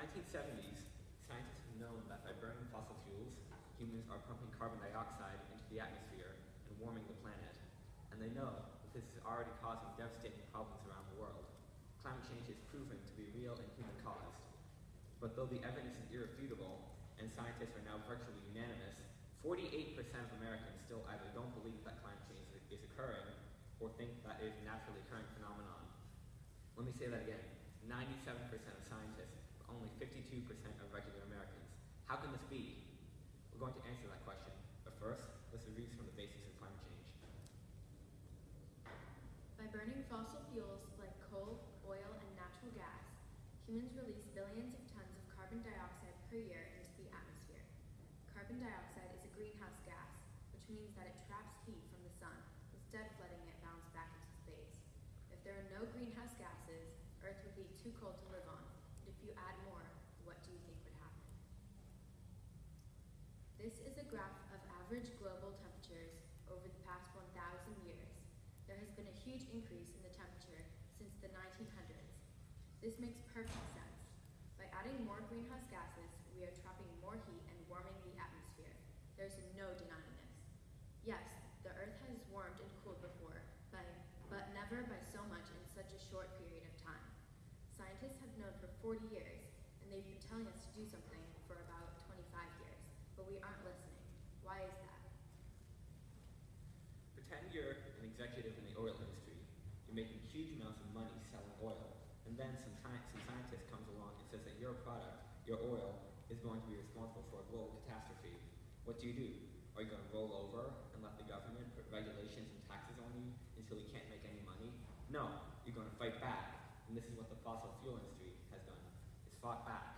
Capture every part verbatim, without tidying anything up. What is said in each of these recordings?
nineteen seventies, scientists have known that by burning fossil fuels, humans are pumping carbon dioxide into the atmosphere and warming the planet. And they know that this is already causing devastating problems around the world. Climate change is proven to be real and human-caused. But though the evidence is irrefutable, and scientists are now virtually unanimous, forty-eight percent of Americans still either don't believe that climate change is occurring or think that it is a naturally occurring phenomenon. Let me say that again. ninety-seven percent of scientists, but only fifty-two percent of regular Americans. How can this be? We're going to answer that question, but first, let's review some of the basics of climate change. By burning fossil fuels like coal, oil, and natural gas, humans release billions of tons of carbon dioxide per year into the atmosphere. Carbon dioxide is a greenhouse gas, which means that it traps heat from the sun, instead of letting it bounce back into space. If there are no greenhouse gases, Earth would be too cold to live on, and if you add more, what do you think would happen? This is a graph of average global temperatures over the past one thousand years. There has been a huge increase in the temperature since the nineteen hundreds. This makes perfect sense. By adding more greenhouse gases, we are trapping more heat and warming the atmosphere. There's no denying this. Yes, the Earth has warmed and cooled before, but, but never by so much in such a short period of time. Scientists have known for forty years, and they've been telling us to do something for about twenty-five years, but we aren't listening. Why is that? Pretend you're an executive in the oil industry. You're making huge amounts of money selling oil, and then some, some scientist comes along and says that your product, your oil, is going to be responsible for a global catastrophe. What do you do? Are you going to roll over and let the government put regulations and taxes on you until you can't make any money? No, you're going to fight back. And this is what the fossil fuel industry has done. It's fought back.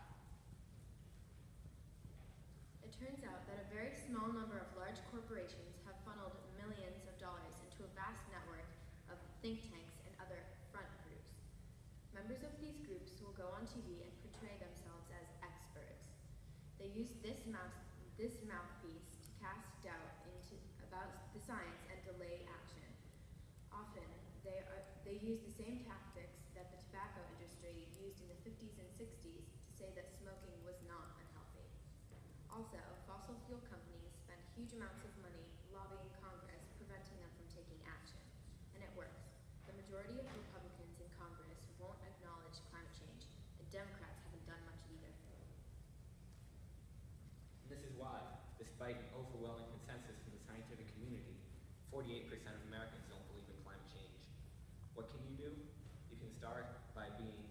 It turns out that a very small number of large corporations have funneled millions of dollars into a vast network of think tanks and other front groups. Members of these groups will go on T V and portray themselves as experts. They use this, mouth, this mouthpiece to cast doubt into, about the science and delay action. Often, they, are, they use the same tactics that the tobacco industry used in the fifties and sixties to say that smoking was not unhealthy. Also, fossil fuel companies spend huge amounts of money lobbying Congress, preventing them from taking action. And it works. The majority of Republicans in Congress won't acknowledge climate change, and Democrats haven't done much either. This is why, despite an overwhelming consensus from the scientific community, forty-eight percent of Americans don't believe in climate change. What can you do? You can start by being